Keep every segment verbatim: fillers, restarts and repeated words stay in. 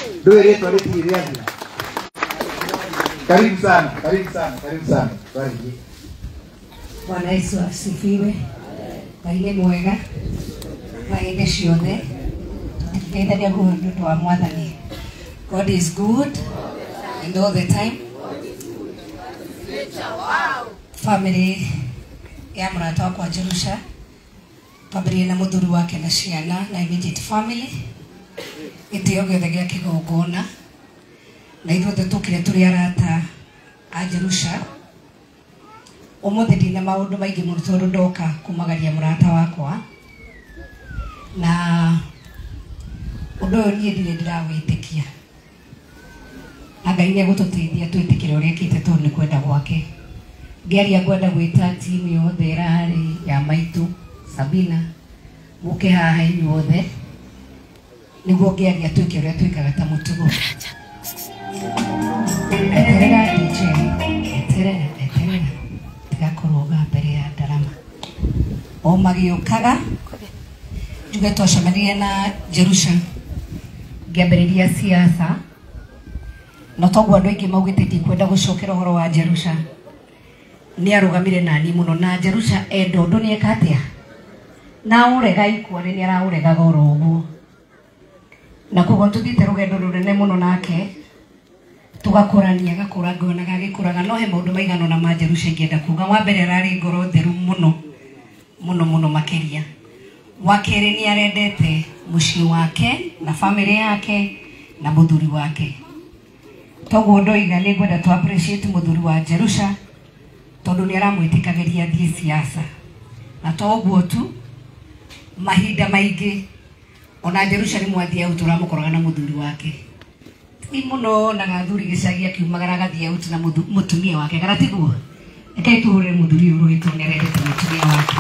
Ndio ile tualeti ile yangu. Karibu sana, karibu sana, karibu sana. Bariki. Bwana Yesu asifiwe. Kaile mwega. Maende ciothe. Tuteithagia guondo wa Mwathani. God is good and all the time. Family ya mrata wakwa Jerusha. Pabiri na muthuri wake na ciana na immediate family. Itio giothe gia kigongona. Na ithuothe tukire turi arata a Jerusha. Umuthi ndina maundu maingi muno tondu ndoka kumagaria murata wakwa. Na undu uyu nie ndire ndirawitikia. Na Ngai ni gututeithia twitikire uria kite tondu ni kwenda gwake. Ngeria ngwenda gwita timu yothe irari ya maitu Sabina muke haha inyuothe niguo ngeria twike uria twikaga ta mutugo. Eterera D J, eterera, eterera. Tigakorwo mbere ya ndarama. O magiukaga njuge twacemanirie na Jerusha ngĩambĩrĩria siasa. No toguo andũ aingĩ maugĩte ndikwenda gũcokera ũhoro wa Jerusha. Nĩ arũgamire nani mũno na Jerusha endo ũndũ nĩ eka atĩa. Na ũrega ikware nĩ araũregaga oro ũguo. Na koguo tũthiĩte rũgendo rũnene mũno nake. Tugakũrania gakũra ngona gagĩkũraga no he maũndũ maigana na ma Jerusha ingĩenda kuga. Wa mbere ararĩ ngoro theru mũno mũno mũno makĩria. Wa kerĩ nĩ arendete mũciĩ wake na family yake na mũthuri wake. Toguo ndoiga nĩ ngwenda tu appreciate mũthuri wa Jerusha tondu ni aramwĩtĩkagĩria thiĩ siasa. Na toguo tu mahinda maingĩ ona Jerusha ni mwathia au tũramũkoraga na mũthuri wake. Ti mũno na gathuri gĩcagi akiumagara gathia out na mũtumia wake garatiguo. Eke tũhũre mũthuri ũyũ rwĩtũ nĩ arendete mũtumia wake.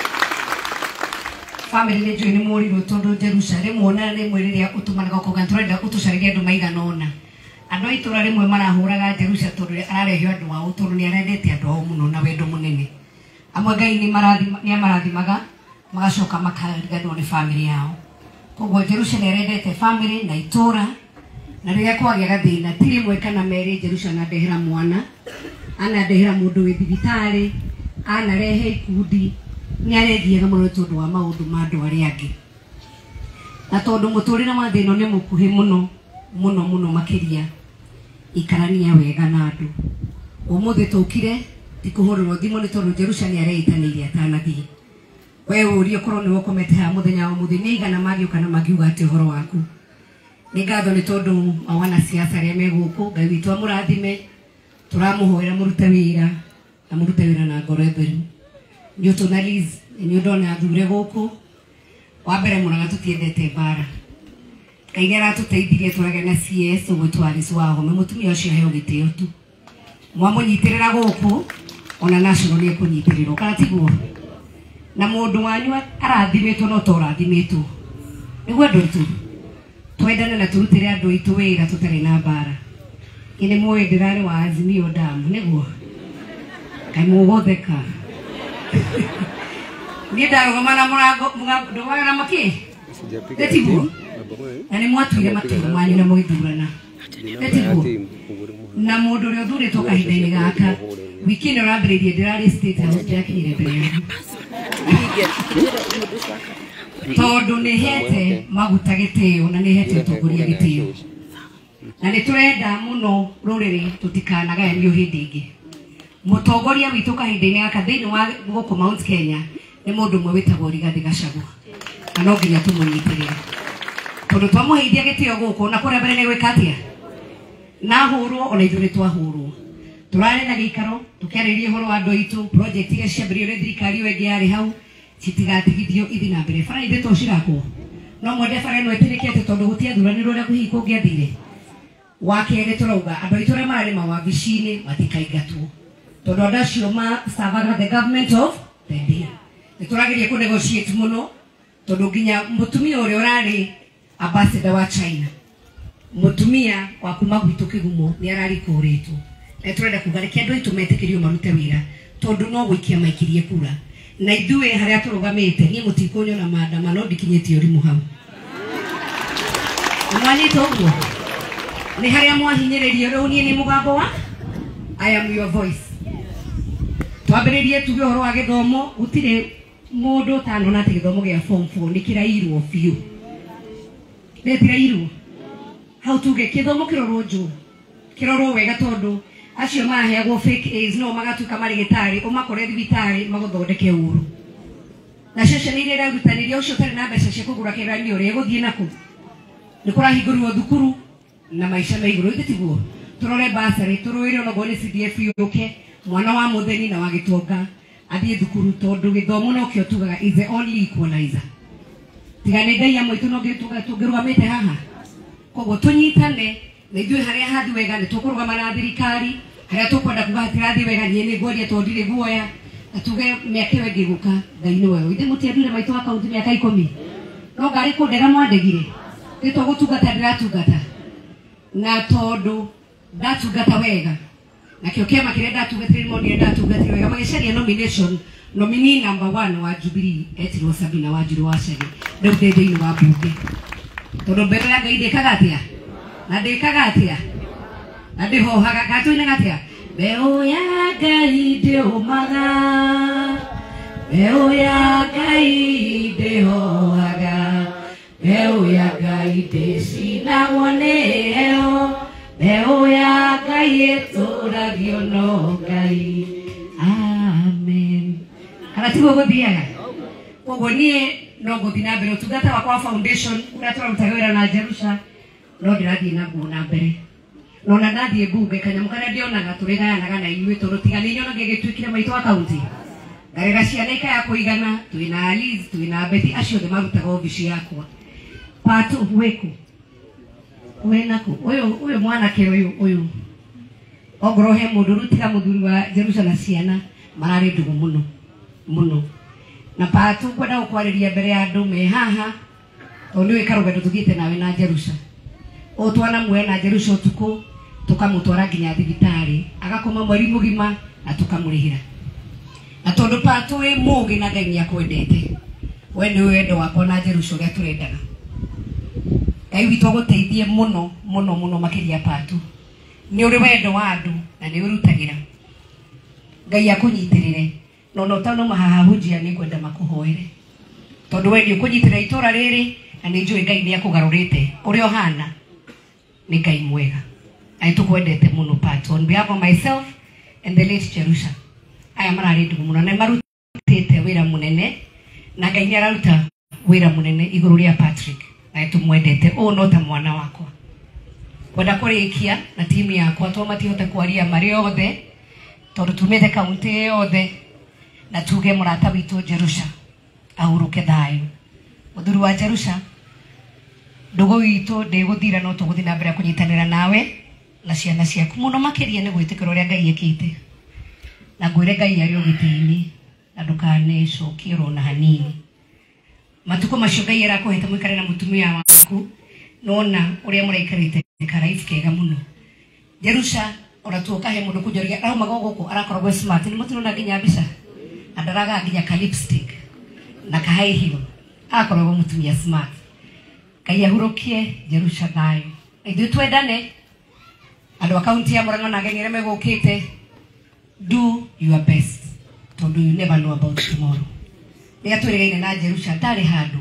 Family nĩ njũĩ nĩ mũrirũ tondu Jerusha rĩmwe na rĩmwe rĩrĩa ũtũmanaga ũkauga tũrenda ũtũcarĩrie andũ maigana ũna. Andũ a itũra rĩmwe marahũraga Jerusha tondu ararehio andũ ao tondu nĩ arendete andũ ao mũno na wendo mũnene. Amwe Ngai nĩ marathima nĩ amarathimaga magacoka makariganĩrwo nĩ family yao. Koguo Jerusha nĩ arendete family na itũra na rĩrĩa kwagĩa gathĩna ti rĩmwe kana merĩ Jerusha na ndehera mwana anandehera mũndũ wĩ thibitarĩ anarehe ikundi nĩ arethiaga mũno tondu wa maũndũ ma andũ arĩa angĩ. Na tondu mũtũrĩre wa thĩ ĩno nĩ mũkuhĩ mũno mũno mũno makĩria ikarania wega na andũ. Ũmũthĩ tũkire ti kũhũrĩrwo thimũ nĩ tondu Jerusha nĩ areitanĩire atanathiĩ. We ũrio korwo nĩ ũkomete haha mũthenya wa mũthĩ nĩ igana magĩũka na makiuga atĩ ũhoro waku. Nĩ ngatho nĩ tondu wana siasa arĩa me gũkũ Ngai witũ amũrathime tũramũhoera mũrute wĩra na mũrute wĩra na ngoro theru. Nĩ ũtũ Liz nĩ ũndona athure gũkũ. Wa mbere mũraga tũtiendete mbara. Ngai nĩ aratũteithirie tũrage na C S ũgwĩtwo Alice Wahome mũtumia ũcio heo gĩtĩo tu. Mwamũnyitĩrĩra gũkũ ona national nĩ ekũnyitĩrĩrwo kana tiguo. Na mũndũ wanyu arathimĩtwo no to ũrathimĩtwo. Nĩguo andũ aitũ twendane na tũrutĩre andũ aitũ wĩra tũtarĩ na mbara. Ĩnĩ mũĩ ndĩrarĩ wa Azimio damu nĩguo. Ngai mũgũtheka. Niĩ ndarũgama na mũrango ndũmaga na makĩ. Tiguo. Na nĩ mwatuire matua manyu na mũgĩthurana. Tiguo. Na mũndũ ũrĩa ũthurĩtwo kahinda-inĩ gaka wiki ĩno ũrambĩrĩirie ndĩrarĩ State House ndĩrakinyire mbere yanyu. Tondu nĩ hete maguta gĩtĩo na nĩ hete ũtongoria gĩtĩo. Na nĩ tũrenda mũno rũrĩrĩ tũtikanagayanio hĩndĩ ĩngĩ. Mũtongoria witũ kahinda-inĩ gaka thĩinĩ wa gũkũ Mount Kenya nĩ mũndũ ũmwe wĩtagwo Rigathi Gachagua. Na no nginya tũmũnyitĩrĩre. Tondu twamũheithia gĩtĩo gũkũ na kũrĩa mbere nĩ gwĩka atĩa. Na hũrwo ona ithuĩ twahũrwo. Tũrarĩ na gĩikaro tũkĩarĩrĩria ũhoro wa andũ aitũ project iria ciambĩrĩirio nĩ thirikari ĩyo ĩngĩ yarĩ hau citigatigithio ithiĩ na mbere. Bara ithuĩ to cirakwo. No mwende bara ĩno ĩtĩrĩkĩte tondu gũtiathuranirwo ũrĩa hihi kũngĩathire. Wa kerĩ tũrauga andũ aitũ arĩa mararĩ mawabici-inĩ matikaingatwo. Tondu andũ acio ma serve the government of the day. Nĩ tũrageria kũ negotiate mũno tondu nginya mũtumia ũrĩa ũrarĩ ambassador wa China. Mũtumia wa kuma gwitũ Kĩgumo nĩ ararikũrĩtwo. Na tũrenda kuga reke andũ aitũ metĩkĩrio marute wĩra tondu no gũikia maikirie kura. Na ithuĩ harĩa tũrũgamĩte niĩ mũtikũnyona maandamano ndikinyĩtie ũrimũ hau. Mwanyita ũguo. Nĩ harĩa mwahinyĩrĩrio rĩu niĩ nĩ mũgambo wa I am your voice. Twambĩrĩrie tuge ũhoro wa gĩthomo, gũtirĩ mũndũ ũtanona atĩ gĩthomo gĩa form four nĩ kĩrairwo biũ. Nĩ kĩrairwo. Hau tuge gĩthomo kĩrorwo njũ. Kĩrorwo wega tondũ acio maheagwo fake A's no magatuĩka marigĩtarĩ, ũmakore thibitarĩ magũthondeke ũru. Na cece nĩ iria irarutanĩria ũcio ũtarĩ na mbeca cia kũgũra kĩgeranio ũrĩa gũthiĩ nakũ. Nĩ kũrahingũrirwo thukuru na maica ma igũrũ itiguo. Turore basari turoire onogo ni C D F yuke mwana wa mutheni na wa Gitonga athie thukuru tondu githomo no kio tugaga is the only equalizer. Tigane ngai amwe tu no gituga tungirũgamĩte haha. Koguo tunyitane na ithuĩ harĩa hathi wega nĩ tũkũrũgama na thirikari, harĩa tũkwenda kuga hatirathi wega niĩ nĩ ngũaria tondũ ndirĩ guoya, na tuge mĩaka ĩyo ĩngĩ gũka ngai nĩ wewe. Ithe mũtiendire maitũ wa kaunti mĩaka ikũmi. No ngarĩ kũndega mwandegire. Nĩ tũgũtungata ndiratungata. Na tondu ndatungata wega nakio kiama kiria ndatungatire monire ndatungatire wega magĩcaria nomination nominee number one wa Jubilee etirwo Sabina Wanjiru wa Chege rĩu ndĩ thĩinĩ wa mbunge tondu mbere ya ngai ndĩkaga atĩa na ndĩkaga atĩa na ndĩhohaga gatũinaga atĩa mbeũ ya ngai ndĩũmaga mbeũ ya ngai ndĩhohaga mbeũ ya ngai ndĩcinagwo nĩ heo mbeũ ya ngai ĩtũragio no ngai. Amen. Kana tiguo gũthiaga. Koguo niĩ no gũthiĩ na mbere ũtungata wakwa wa foundation ũrĩa tũrarutaga wĩra na Jerusha no ndĩrathiĩ naguo na mbere. No na ndathiĩ mbunge kanyamũ karĩa ndĩonaga tũrĩgayanaga na inyuĩ tondũ tiga nĩ nyonaga gĩtuĩkire maitũ wa kaunti. Ngarega ciana ikaya kũigana, twĩna Alice, twĩna Betty, acio othe marutaga obici yakwa. Patu wĩkũ wenako uyu uyu mwanake uyu uyu ogoro he mundu rutiga muthuri wa Jerusha na ciana marari ndugu muno muno na Patu kwenda gukwariria mbere ya andu me haha tondu wikaruga tuthiite nawe na Jerusha o twana mwe na Jerusha utuku tukamutwara nginya thibitari agakoma mweri mugima na tukamurihira na tondu Patu we mugi na ngai akwendete we ni wendo wako na Jerusha uria turendaga. Ngai witũ agũteithie muno muno muno makiria Patu. Nĩ ũrĩ wendo wa andũ na nĩ ũrutagĩra. Ngai akũnyitirire. No no tano mahahunjia nĩ kwenda makũhoere. Tondũ we nĩ ũkũnyitirira itũra rĩrĩ na nĩ njũĩ Ngai nĩ akũgarũrĩte. Ũrĩa ũhana nĩ Ngai mwega. Na nĩtũkwendete muno Patu. On behalf of myself and the late Jerusha. Aya mararĩ ndugu muno na marutĩte wĩra mũnene na Ngai nĩ araruta wĩra mũnene igũrũ rĩa Patrick. Na tumwendete o no ta mwana wakwa kwenda kũrĩkia na timu yakwa to matihota kwaria marĩ othe tondu tumete kaunti yothe na tuge mũrata witũ Jerusha ahuruke thayũ. Mũthuri wa Jerusha ndugu witũ ndĩgũthira no tũgũthiĩ na mbere kũnyitanĩra nawe na ciana ciaku mũno makĩria nĩ gwĩtĩkĩra ũrĩa Ngai ekĩte na ngwĩre Ngai arĩ ũgitĩri na ndũkanecokie ona hanini. Matuko macio Ngai arakuhete mwikare na mutumia waku nona uria muraikarite karaifu kega muno. Jerusha ora tu kahe mundu kujoria au magogoko arakorwo smart ni mutirona nginya mbica andaraga nginya ka lipstick na ka high heel akorwo mutumia smart. Ngai ahurokie Jerusha thayo ithuĩ twendane andu a kaunti ya Murang'a na ageni arĩa megũkĩte do your best tondu you never know about tomorrow. Nĩa twĩrĩgaine na Jerusha ndarĩ handũ.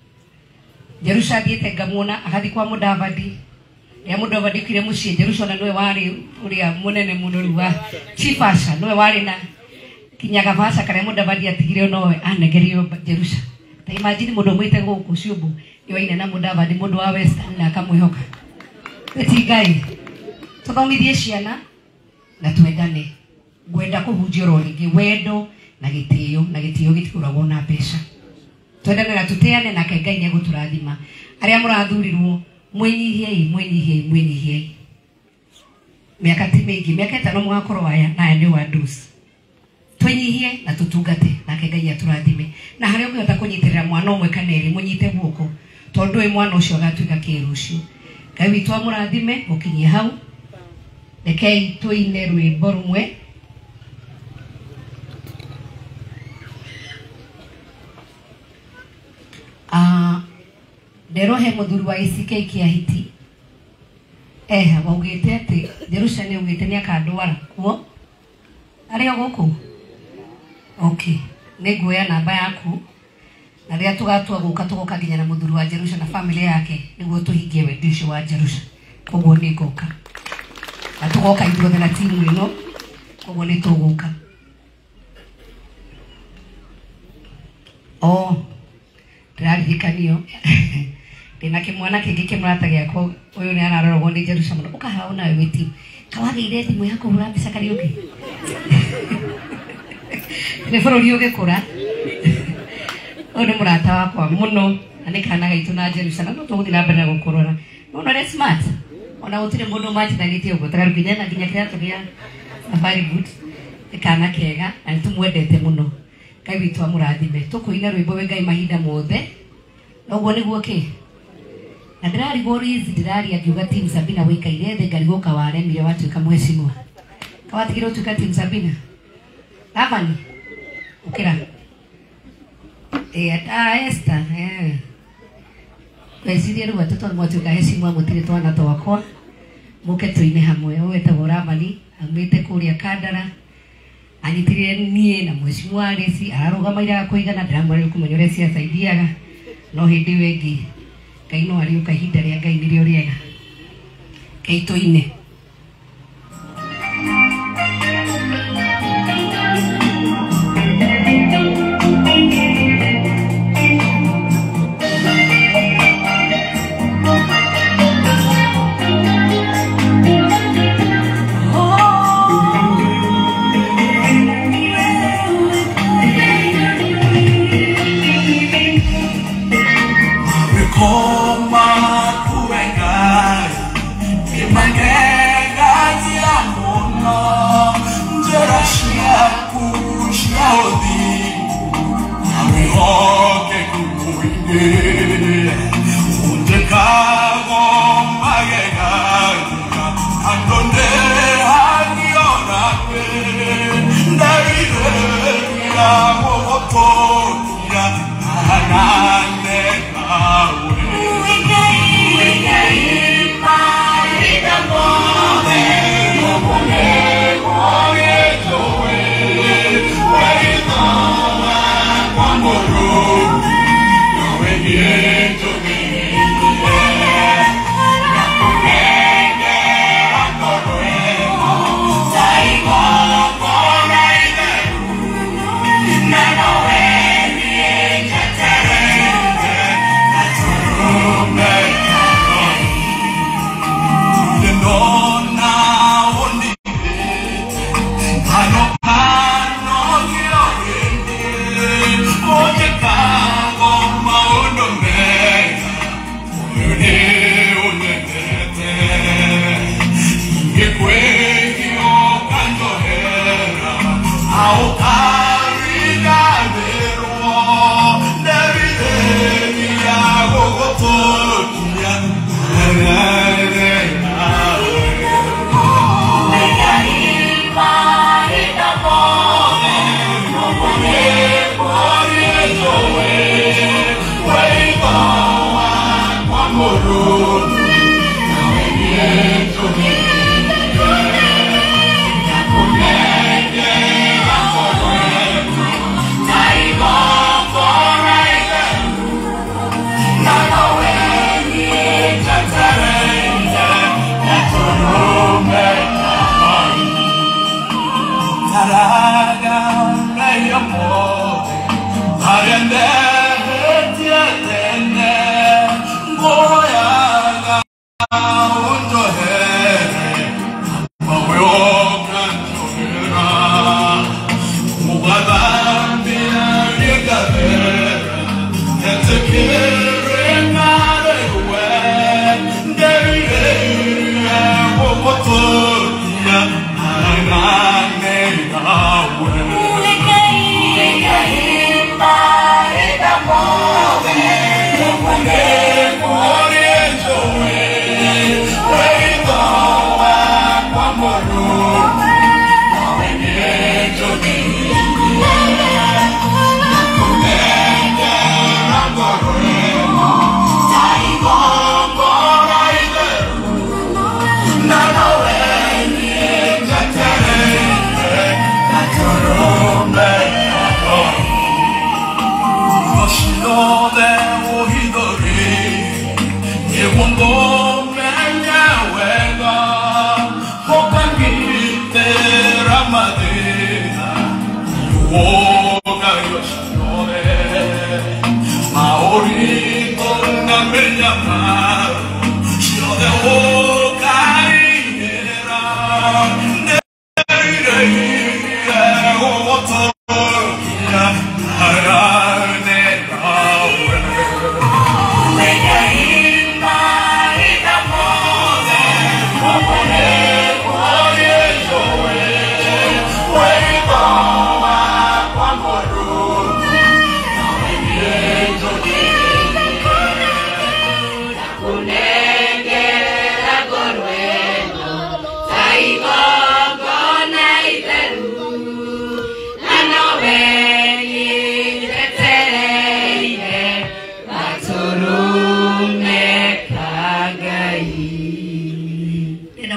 Jerusha thiĩte ngamwona agathi kwa Mudavadi. Nĩa Mudavadi kire muciĩ Jerusha na nĩwe warĩ ũrĩa mũnene mũno rĩu wa Chief Asha nĩwe warĩ na kinyaga basa kare Mudavadi atigire nowe anegerio Jerusha. Ta imagine mũndũ mwĩte gũkũ ciũmbu yoine na Mudavadi mũndũ wa Western na akamwĩhoka. Eti Ngai tũthomithie ciana na twendane. Ngwenda kũhunjia ũhoro rĩngĩ wendo na gitio na gitio gitikũragwo na mbeca. Twendane na tũteane na Ngai nĩ egũtũrathima. Arĩa mũrathurirwo mwĩnyihiei mwĩnyihiei mwĩnyihiei. Mĩaka ti mĩingĩ mĩaka ĩtano mũgakorwo aya na aya nĩ wanduci. Twĩnyihie na tũtungate na Ngai atũrathime. Na harĩa ũngĩhota kũnyitĩrĩra mwana ũmwe kana erĩ mũnyite guoko tondũ wĩ mwana ũcio agatuĩka kĩrũcio. Ngai witũ amũrathime mũkinyie hau. Rekei tũine rwĩmbo rũmwe. Ah, nderohe muthuri wa I C K Kiahiti eh waugite ati Jerusalem ugite ni akandwara wo ari ogoko okay neguoya namba yaku na ria tugatua guka tugoka nginya na muthuru wa Jerusalem na family yake niguo tuhingie wendisho wa Jerusalem koguo ni ngoka atugoka ithuothe na timu ino koguo ni tuguka oh ndirarikanio ndina kimwana kingi kimurata giako uyu ni ararorwo ni Jerusalem ukahao nawe witi kawagire thimu yako hura mbica Kariuki ni bururi ugikura uyu murata wakwa muno ani kana gaitu na Jerusalem no tuguthi na mbere gukurora no no smart ona utire mundu majithanĩtie uguo tagarukinya na nginya kiratu gia safari boot kana kega ani tumwendete muno Ngai witu amurathime tukuina rwimbo we Ngai mahinda mothe noguo niguo ki na ndirari gorizi ndirari akiuga timu Sabina wikaire the ngarigoka waremire watuika mwecimu kawatigire utuika timu Sabina Tabani ukira eh ta esta eh kwesirie ruwa tuto mwatuika hecimu amutire twana twakwa muke tuine hamwe wete Boramani amite kuria Kandara anyitire nie na mwecimu wa resi ararugamaira kuigana ndamwari kumenya cia saidiaga no hindi wengi kaino ari ukahinda ria Ngai nirio riega kaitoine Wait,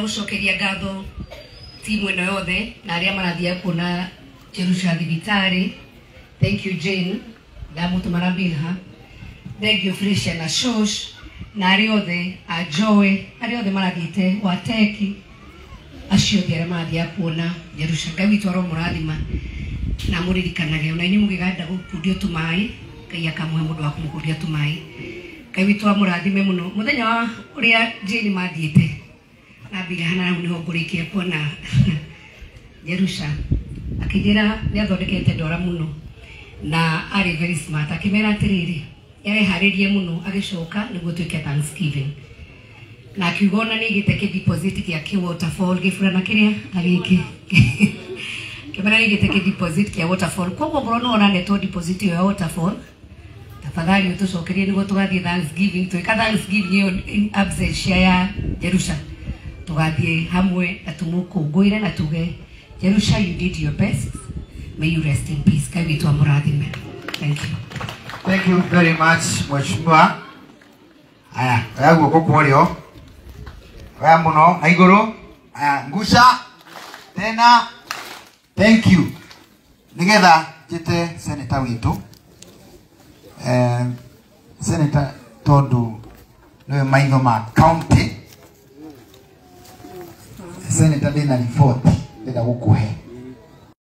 gucokeria ngatho timu ino yothe na aria marathia kuona Jerusha thibitari. Thank you Jane ndamutumana Bilha. Thank you Felicia na Shosh na aria othe a Joy aria othe marathiite Wateki acio othe aria marathia kuona Jerusha. Ngai witu aro murathima na muririkanaga ona ini mugiganda gukundio tumai Ngai akamwe mundu wa kumukundia tumai. Ngai witu amurathime muno muthenya wa uria Jane mathiite na Bilha hana niho ngurikia kuona Jerusha akijira ni athondekete ndora muno na ari very smart akimera atiriri yare haririe muno agicoka niguo twike Thanksgiving na akiugona ni giteke deposit kia ki Waterfall gifurana kiria agiki kibana ni giteke deposit kia Waterfall kogo brono ona neto deposit ya Waterfall tafadhali utucokerie niguo tugathie Thanksgiving twika Thanksgiving in absence ya Jerusha tugathie hamwe na tumukunguire na tuge Jerusha, you did your best. May you rest in peace. Kai witu amurathime. Thank you. Thank you very much, Mheshimiwa. Aya, aya guoko kuorio. Aya muno, na iguru. Aya, ngusha. Tena. Thank you. Nigetha jite Senator witu. Eh, Senator tondu no maitho ma county. Senator dina report ndenda gukuhe